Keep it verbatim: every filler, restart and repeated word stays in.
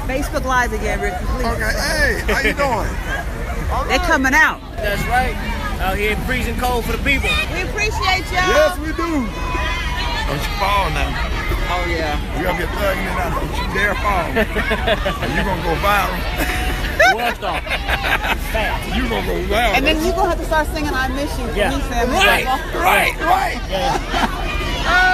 Facebook Live again, Ricky, please. Okay, hey, how you doing? They're coming out. That's right. Out here freezing cold for the people. We appreciate y'all. Yes, we do. Don't you fall now. Oh, yeah. You gotta get thugging in out. Don't you dare fall. You're gonna go viral. Well done. Fast. You're gonna go viral. And then you're gonna have to start singing I Miss You for Yeah. me, family. Right, right, right. Yeah. Oh,